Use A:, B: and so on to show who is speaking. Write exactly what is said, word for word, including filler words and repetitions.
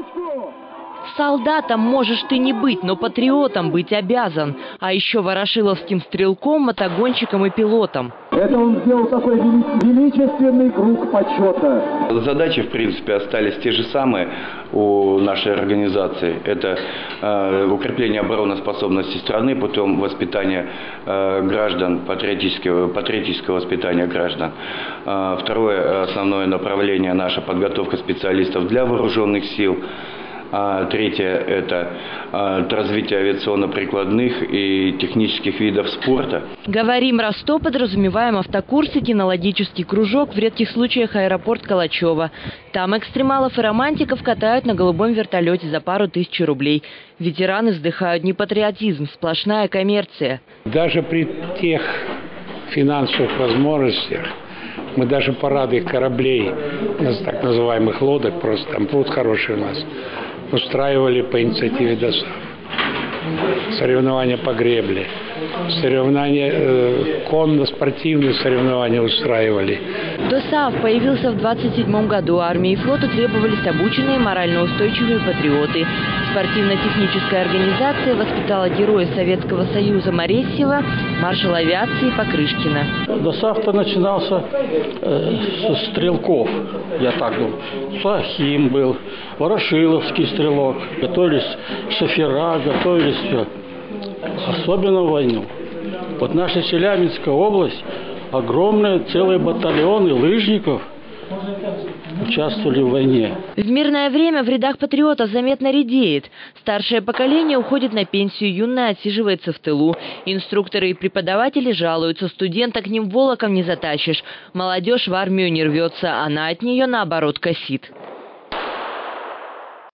A: Солдатом можешь ты не быть, но патриотом быть обязан. А еще ворошиловским стрелком, мотогонщиком и пилотом.
B: Это он сделал такой величественный круг почета.
C: Задачи, в принципе, остались те же самые у нашей организации. Это э, укрепление обороноспособности страны путем воспитания э, граждан, патриотического, патриотического воспитания граждан. Э, второе основное направление – наша подготовка специалистов для вооруженных сил. А третье – это а, развитие авиационно-прикладных и технических видов спорта.
A: Говорим Ростов, подразумеваем автокурсы, кинологический кружок, в редких случаях аэропорт Калачева. Там экстремалов и романтиков катают на голубом вертолете за пару тысяч рублей. Ветераны вздыхают: не патриотизм, сплошная коммерция.
D: Даже при тех финансовых возможностях мы даже парады кораблей, так называемых лодок, просто там пруд хороший у нас, устраивали по инициативе ДОСААФ. Соревнования по гребле, соревнования, э, конно-спортивные соревнования устраивали.
A: ДОСААФ появился в двадцать седьмом году. Армии и флоту требовались обученные, морально устойчивые патриоты. Спортивно-техническая организация воспитала героя Советского Союза Моресьева, маршала авиации Покрышкина.
E: ДОСААФ-то начинался э, со стрелков, я так думаю. Сахим был, Ворошиловский стрелок, готовились шофера, готовились все. Особенно в войну. Вот наша Челябинская область, огромные целые батальоны лыжников участвовали в войне.
A: В мирное время в рядах патриотов заметно редеет. Старшее поколение уходит на пенсию, юное отсиживается в тылу. Инструкторы и преподаватели жалуются: студента к ним волоком не затащишь. Молодежь в армию не рвется, она от нее наоборот косит.